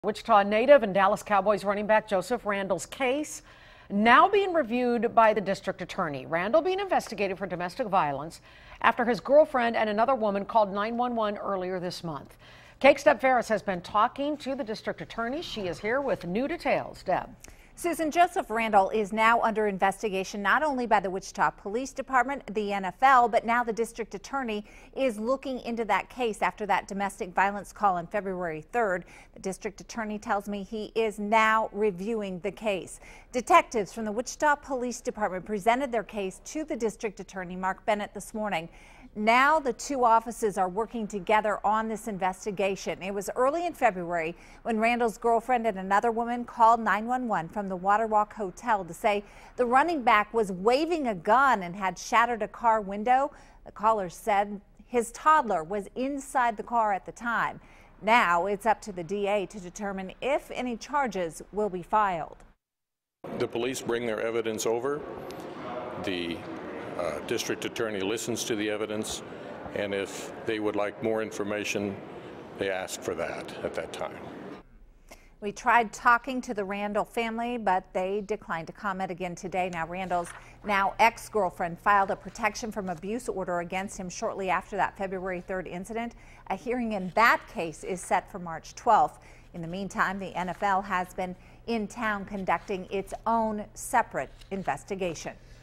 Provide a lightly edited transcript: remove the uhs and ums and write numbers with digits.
Wichita native and Dallas Cowboys running back Joseph Randle's case now being reviewed by the district attorney. Randle being investigated for domestic violence after his girlfriend and another woman called 911 earlier this month. Kate Step-Ferris has been talking to the district attorney. She is here with new details. Deb. Susan, Joseph Randle is now under investigation not only by the Wichita Police Department, the NFL, but now the district attorney is looking into that case after that domestic violence call on February 3rd. The district attorney tells me he is now reviewing the case. Detectives from the Wichita Police Department presented their case to the district attorney, Mark Bennett, this morning. Now the two offices are working together on this investigation. It was early in February when Randle's girlfriend and another woman called 911 from the Waterwalk Hotel to say the running back was waving a gun and had shattered a car window. The caller said his toddler was inside the car at the time. Now it's up to the DA to determine if any charges will be filed. The police bring their evidence over. The district attorney listens to the evidence, and if they would like more information, they ask for that at that time. We tried talking to the Randle family, but they declined to comment again today. Now, Randle's ex-girlfriend filed a protection from abuse order against him shortly after that February 3rd incident. A hearing in that case is set for March 12th. In the meantime, the NFL has been in town conducting its own separate investigation.